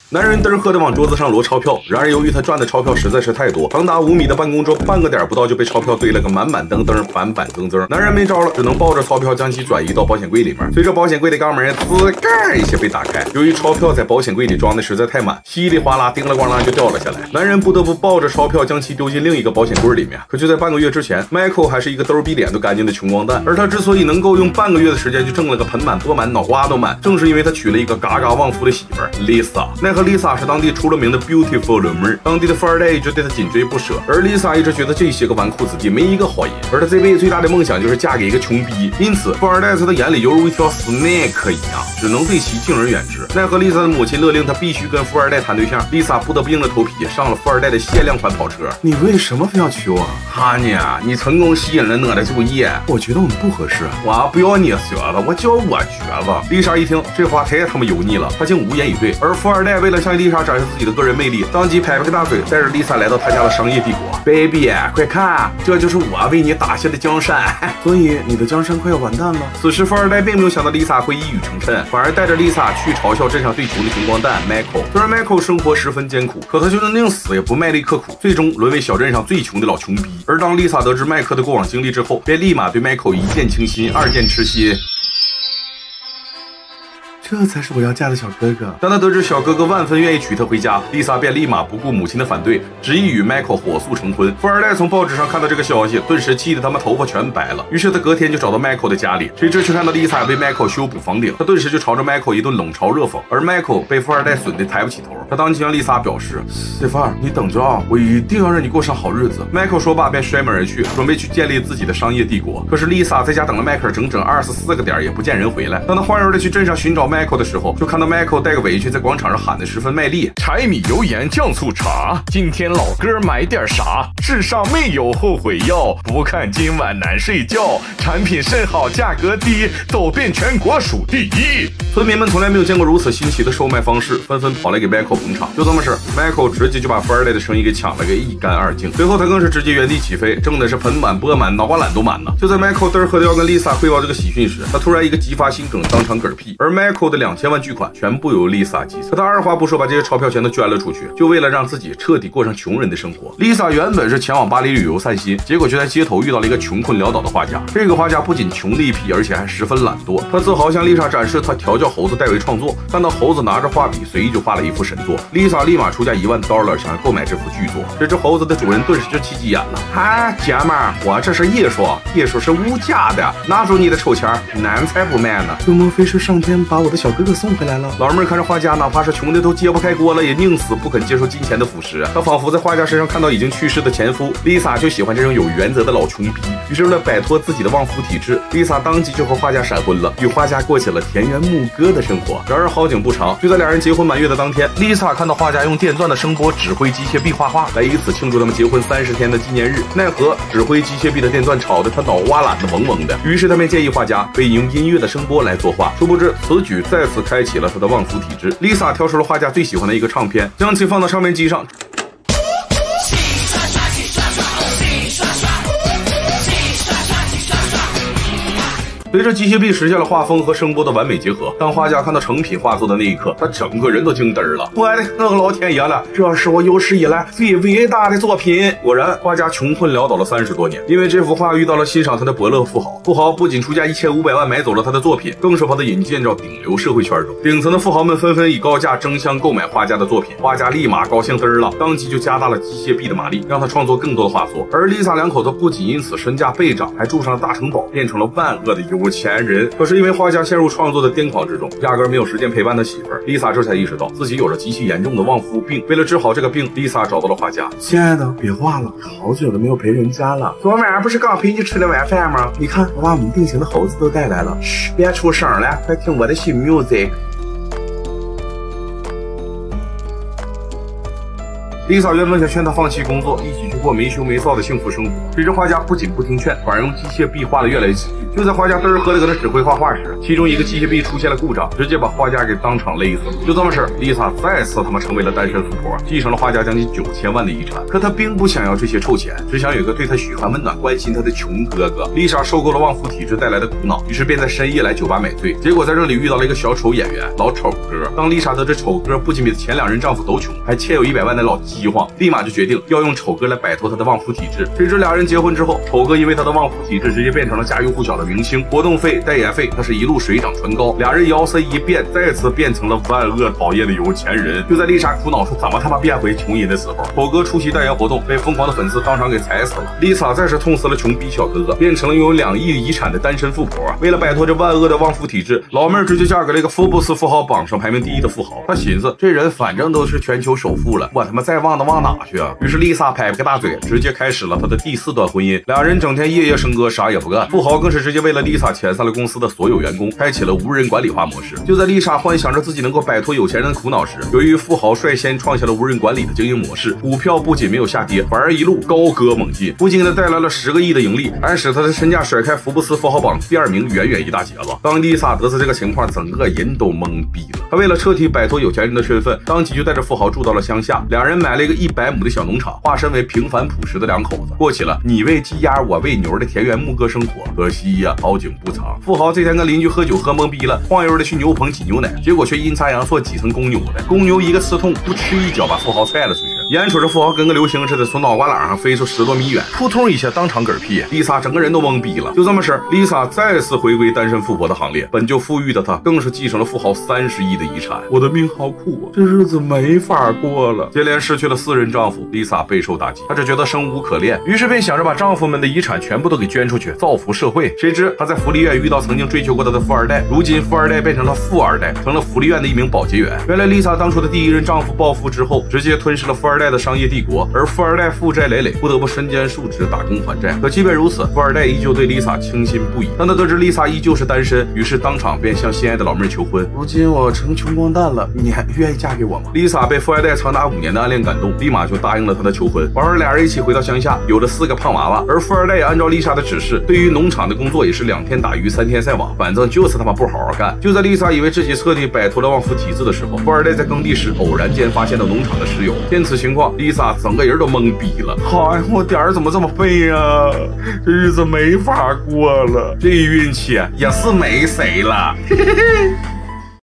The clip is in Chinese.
男人嘚喝的往桌子上摞钞票，然而由于他赚的钞票实在是太多，长达5米的办公桌半个点不到就被钞票堆了个满满登登、板板正正。男人没招了，只能抱着钞票将其转移到保险柜里面。随着保险柜的钢门滋盖一些被打开，由于钞票在保险柜里装的实在太满，稀里哗啦、叮了咣啷就掉了下来。男人不得不抱着钞票将其丢进另一个保险柜里面。可就在半个月之前 ，Michael 还是一个兜比脸都干净的穷光蛋，而他之所以能够用半个月的时间就挣了个盆满钵满、脑瓜都满，正是因为他娶了一个嘎嘎旺夫的媳妇儿 Lisa。奈何 Lisa 是当地出了名的 beautiful 妹儿，当地的富二代一直对她紧追不舍，而 Lisa 一直觉得这些个纨绔子弟没一个好人，而她这辈子最大的梦想就是嫁给一个穷逼，因此富二代在她眼里犹如一条 snake 一样，只能对其敬而远之。奈何 Lisa 的母亲勒令她必须跟富二代谈对象 ，Lisa 不得不硬着头皮上了富二代的限量款跑车。 你为什么非要娶我？ 哈尼啊，你成功吸引了我的注意。 我觉得我们不合适。 我不要你瘸子，我叫我瘸子。丽莎一听这话太他妈油腻了，她竟无言以对。而富二代为了向丽莎展示自己的个人魅力，当即拍了个大腿，带着丽莎来到他家的商业帝国。Baby， 快看，这就是我为你打下的江山。 所以你的江山快要完蛋了。 此时富二代并没有想到丽莎会一语成谶，反而带着丽莎去嘲笑镇上最穷的穷光蛋 Michael。虽然 Michael 生活十分艰苦，可他就是宁死也不卖力刻苦，最终沦为小镇上最穷的老穷逼。而当丽莎得知麦克的过往经历之后，便立马对 Michael 一见倾心，二见痴心。 这才是我要嫁的小哥哥。 当他得知小哥哥万分愿意娶她回家，丽莎便立马不顾母亲的反对，执意与 Michael 火速成婚。富二代从报纸上看到这个消息，顿时气得他妈头发全白了。于是他隔天就找到 Michael 的家里，谁知却看到丽莎被 Michael 修补房顶，他顿时就朝着 Michael 一顿冷嘲热讽。而 Michael 被富二代损得抬不起头，他当即向丽莎表示：“媳妇儿，你等着啊，我一定要让你过上好日子。”Michael 说罢便摔门而去，准备去建立自己的商业帝国。可是丽莎在家等了 Michael 整整24个点也不见人回来。当他晃悠着去镇上寻找 Michael 的时候，就看到 Michael 带个围裙在广场上喊得十分卖力：“柴米油盐酱醋茶，今天老哥买点啥？世上没有后悔药，不看今晚难睡觉。产品甚好，价格低，走遍全国数第一。”村民们从来没有见过如此新奇的售卖方式，纷纷跑来给 Michael 捧场。就这么事 ，Michael 直接就把富二代的生意给抢了个一干二净。最后他更是直接原地起飞，挣的是盆满钵满，脑瓜懒都满了。就在 Michael 嘚喝的要跟 Lisa 汇报这个喜讯时，他突然一个激发心梗，当场嗝屁。而 Michael 的2000万巨款全部由 Lisa 集资，他二话不说把这些钞票全都捐了出去，就为了让自己彻底过上穷人的生活。Lisa 原本是前往巴黎旅游散心，结果却在街头遇到了一个穷困潦倒的画家。这个画家不仅穷的一批，而且还十分懒惰。他自豪向 Lisa 展示他调教猴子代为创作，看到猴子拿着画笔随意就画了一幅神作。Lisa 立马出价$10,000想要购买这幅巨作。这只猴子的主人顿时就气急眼了：“嗨，姐们儿，我这是艺术，艺术是无价的，拿出你的臭钱，男才不卖呢。” 就莫非是上天把我的小哥哥送回来了？ 老妹儿看着画家，哪怕是穷的都揭不开锅了，也宁死不肯接受金钱的腐蚀。她仿佛在画家身上看到已经去世的前夫。Lisa 就喜欢这种有原则的老穷逼，于是为了摆脱自己的旺夫体质， Lisa 当即就和画家闪婚了，与画家过起了田园牧歌的生活。然而好景不长，就在两人结婚满月的当天， Lisa 看到画家用电钻的声波指挥机械臂画画，来以此庆祝他们结婚30天的纪念日。奈何指挥机械臂的电钻吵得他脑瓜懒得嗡嗡的，于是他便建议画家可以用音乐的声波来作画。殊不知此举再次开启了他的旺夫体质。Lisa 挑出了画家最喜欢的一个唱片，将其放到唱片机上。随着机械臂实现了画风和声波的完美结合，当画家看到成品画作的那一刻，他整个人都惊嘚了。我的那个老天爷了，这是我有史以来最伟大的作品！果然，画家穷困潦倒了30多年，因为这幅画遇到了欣赏他的伯乐富豪。富豪不仅出价1500万买走了他的作品，更是把他引荐到顶流社会圈中。顶层的富豪们纷纷以高价争相购买画家的作品，画家立马高兴嘚了，当即就加大了机械臂的马力，让他创作更多的画作。而 Lisa 两口子不仅因此身价倍涨，还住上了大城堡，变成了万恶的有钱人。可是因为画家陷入创作的癫狂之中，压根没有时间陪伴他媳妇儿。Lisa 这才意识到自己有着极其严重的旺夫病。为了治好这个病， Lisa 找到了画家。 亲爱的，别画了，好久都没有陪人家了。 昨晚上不是刚陪你吃了晚饭吗？ 你看，我把我们定型的猴子都带来了。 嘘，别出声了，快听我的新 music。 丽莎原本想劝他放弃工作，一起去过没羞没臊的幸福生活，谁知画家不仅不听劝，反而用机械臂画得越来越喜剧。就在画家嘚儿喝的搁那指挥画画时，其中一个机械臂出现了故障，直接把画家给当场勒死了。就这么事，丽莎再次他妈成为了单身富婆，继承了画家将近9000万的遗产。可她并不想要这些臭钱，只想有个对她嘘寒问暖、关心她的穷哥哥。丽莎受够了旺夫体质带来的苦恼，于是便在深夜来酒吧买醉。结果在这里遇到了一个小丑演员老丑哥。当丽莎得知丑哥不仅比前2任丈夫都穷，还欠有100万的老饥荒，立马就决定要用丑哥来摆脱她的旺夫体质。谁知俩人结婚之后，丑哥因为他的旺夫体质，直接变成了家喻户晓的明星，活动费、代言费，他是一路水涨船高。俩人摇身一变，再次变成了万恶讨厌的有钱人。就在丽莎苦恼说怎么他妈变回穷人的时候，丑哥出席代言活动，被疯狂的粉丝当场给踩死了。丽莎再是痛死了穷逼小哥哥，变成了拥有2亿遗产的单身富婆。为了摆脱这万恶的旺夫体质，老妹儿直接嫁给了一个福布斯富豪榜上排名第1的富豪。她寻思这人反正都是全球首富了，我他妈再旺能旺哪去啊？于是丽莎拍了个大嘴，直接开始了她的第4段婚姻。俩人整天夜夜笙歌，啥也不干。富豪更是直接为了丽莎遣散了公司的所有员工，开启了无人管理化模式。就在丽莎幻想着自己能够摆脱有钱人的苦恼时，由于富豪率先创下了无人管理的经营模式，股票不仅没有下跌，反而一路高歌猛进，不仅给他带来了10个亿的盈利，还使他的身价甩开福布斯富豪榜第2名远远一大截子。当丽莎得知这个情况，整个人都懵逼了。她为了彻底摆脱有钱人的身份，当即就带着富豪住到了乡下，两人买了一个100亩的小农场，化身为平凡朴实的2口子，过起了你喂鸡鸭我喂牛的田园牧歌生活。可惜呀，好景不长，富豪这天跟邻居喝酒喝懵逼了，晃悠的去牛棚挤牛奶，结果却阴差阳错挤成公牛了。公牛一个刺痛，不吃一脚把富豪踹了出去。眼瞅着富豪跟个流星似的从脑瓜朗上飞出10多米远，扑通一下当场嗝屁，丽莎整个人都懵逼了。就这么事，丽莎再次回归单身富婆的行列，本就富裕的她更是继承了富豪30亿的遗产。我的命好苦啊，这日子没法过了。接连失去了4任丈夫，丽莎备受打击，她只觉得生无可恋，于是便想着把丈夫们的遗产全部都给捐出去，造福社会。谁知她在福利院遇到曾经追求过她的富二代，如今富二代变成了富二代，成了福利院的一名保洁员。原来丽莎当初的第1任丈夫暴富之后，直接吞噬了富二代的商业帝国，而富二代负债累累，不得不身兼数职打工还债。可即便如此，富二代依旧对丽莎倾心不已。当他得知丽莎依旧是单身，于是当场便向心爱的老妹儿求婚。 如今我成穷光蛋了，你还愿意嫁给我吗？ 丽莎被富二代长达5年的暗恋感动，立马就答应了他的求婚。完后俩人一起回到乡下，有了4个胖娃娃。而富二代也按照丽莎的指示，对于农场的工作也是2天打鱼3天晒网，反正就是他妈不好好干。就在丽莎以为自己彻底摆脱了旺夫体质的时候，富二代在耕地时偶然间发现了农场的石油。见此情况，丽莎整个人都懵逼了。哎，我点儿怎么这么废呀？这日子没法过了，这运气也是没谁了。嘿嘿嘿。